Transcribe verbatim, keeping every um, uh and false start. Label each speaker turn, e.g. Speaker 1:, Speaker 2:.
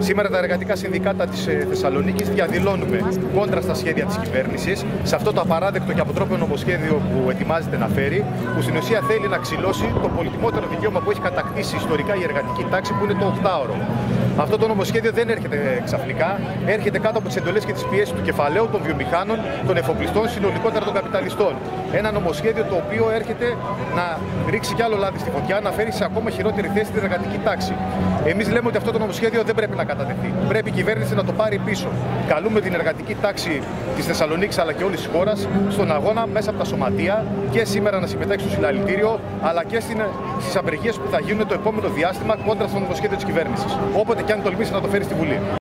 Speaker 1: Σήμερα τα εργατικά συνδικάτα της Θεσσαλονίκης διαδηλώνουμε κόντρα στα σχέδια της κυβέρνησης, σε αυτό το απαράδεκτο και αποτρόπαιο νομοσχέδιο που ετοιμάζεται να φέρει, που στην ουσία θέλει να ξυλώσει το πολυτιμότερο δικαίωμα που έχει κατακτήσει ιστορικά η εργατική τάξη, που είναι το οκτάωρο. Αυτό το νομοσχέδιο δεν έρχεται ξαφνικά, έρχεται κάτω από τις εντολές και τις πιέσεις του κεφαλαίου, των βιομηχάνων, των εφοπλιστών, συνολικότερα των καπιταλιστών. Ένα νομοσχέδιο το οποίο έρχεται να ρίξει κι άλλο λάδι στη φωτιά, να φέρει σε ακόμα χειρότερη θέση την εργατική τάξη. Εμείς λέμε ότι αυτό το νομοσχέδιο δεν πρέπει να κατατεθεί. Πρέπει η κυβέρνηση να το πάρει πίσω. Καλούμε την εργατική τάξη της Θεσσαλονίκης αλλά και όλης της χώρας στον αγώνα μέσα από τα σωματεία και σήμερα να συμμετέχει στο συλλαλητήριο, αλλά και στις απεργίες που θα γίνουν το επόμενο διάστημα κόντρα στο νομοσχέδιο της κυβέρνησης. Όποτε και αν τολμήσει να το φέρει στη Βουλή.